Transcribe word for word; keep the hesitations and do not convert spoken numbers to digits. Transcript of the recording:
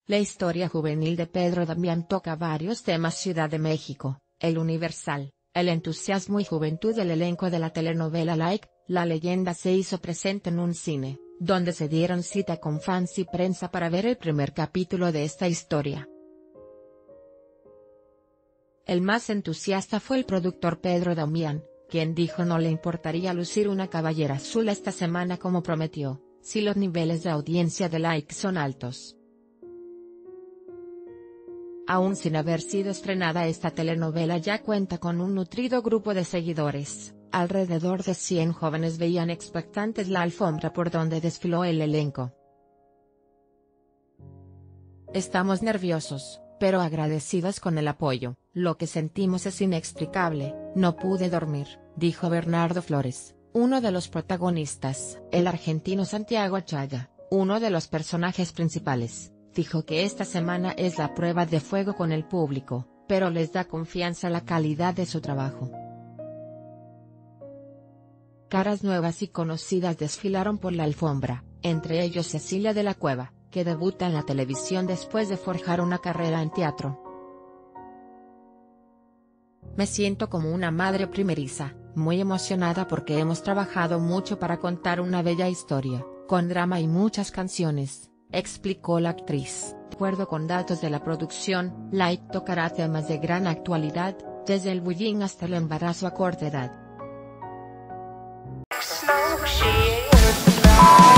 La historia juvenil de Pedro Damián toca varios temas. Ciudad de México, El Universal, el entusiasmo y juventud del elenco de la telenovela Like, la leyenda se hizo presente en un cine, donde se dieron cita con fans y prensa para ver el primer capítulo de esta historia. El más entusiasta fue el productor Pedro Damián, quien dijo no le importaría lucir una cabellera azul esta semana como prometió, si los niveles de audiencia de Like son altos. Aún sin haber sido estrenada, esta telenovela ya cuenta con un nutrido grupo de seguidores. Alrededor de cien jóvenes veían expectantes la alfombra por donde desfiló el elenco. Estamos nerviosos, pero agradecidos con el apoyo. Lo que sentimos es inexplicable. No pude dormir, dijo Bernardo Flores, uno de los protagonistas. El argentino Santiago Achaya, uno de los personajes principales, dijo que esta semana es la prueba de fuego con el público, pero les da confianza la calidad de su trabajo. Caras nuevas y conocidas desfilaron por la alfombra, entre ellos Cecilia de la Cueva, que debuta en la televisión después de forjar una carrera en teatro. Me siento como una madre primeriza, muy emocionada porque hemos trabajado mucho para contar una bella historia, con drama y muchas canciones, explicó la actriz. De acuerdo con datos de la producción, Like tocará temas de gran actualidad, desde el bullying hasta el embarazo a corta edad.